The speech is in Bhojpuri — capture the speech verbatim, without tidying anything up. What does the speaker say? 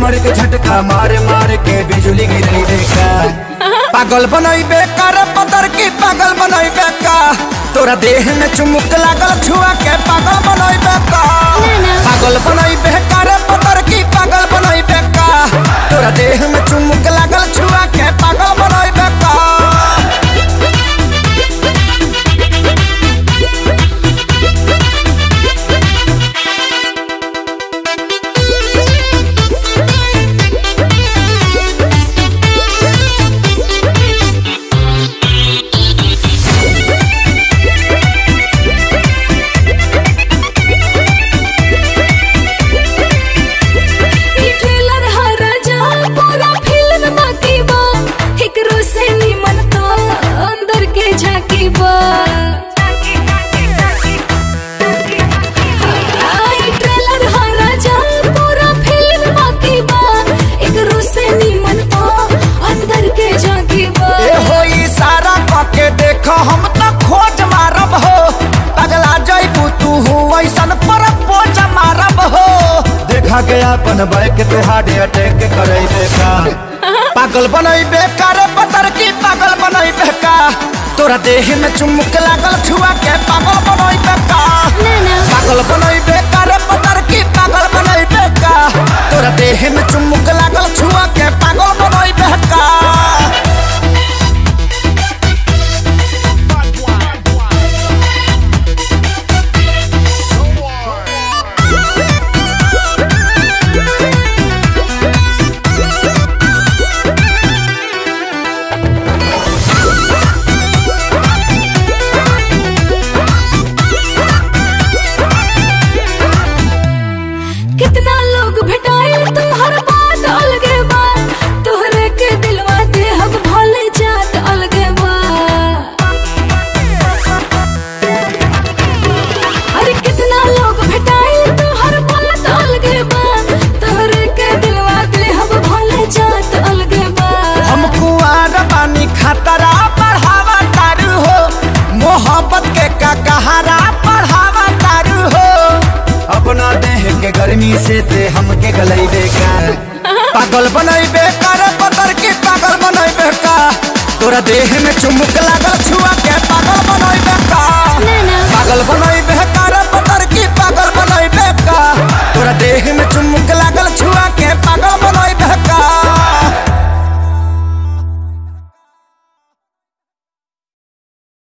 प्यार के झटका मारे मारे के बिजली गिरई देखा। पागल बनैबे कर पतर की पागल बनैबे का, तोरा देह में चुमुक लागल छुआ के पागल बनैबे का। पागल बनैबे कर पतर की पागल बनैबे का, तोरा देह में चुमुक लागल छुआ के पागल बनैबे का। हम तो खोज मारब हो, पगला जइबू तू ऐसन पर पोज मारब हो। देखा गया अपन बैक ते हार्ट अटैक करैबे का। पागल बनैबे कर पतर की पागल बनैबे का, तोरा देह में चुमुक लागल छुआ के पागल बनैबे का। पागल बनैबे कर पतर की पागल बनैबे का, तोरा देह में चुमुक लागल छुआ के पागल बनैबे का। कितना लोग भेटाए तुहर बात अलगे बा, तोहरे के दिलवा दे हम भले जात अलगे बा। अरे कितना लोग भेटाए तुहर बात अलगे बा, तोहरे के दिलवा दे हम भले जात अलगे बा। हम कुआर बानी खतरा बढ़ावा तारू हो, मोहब्बत के का कहारा बढ़ावा तारू हो। अपना देह के गर्मी से ते हमके गलैबे का। पागल बनैबे कर पतर की पागल बनैबे का, तोरा देह में चुमुक लागल छुआ के पागल बनैबे का। पागल बनैबे का।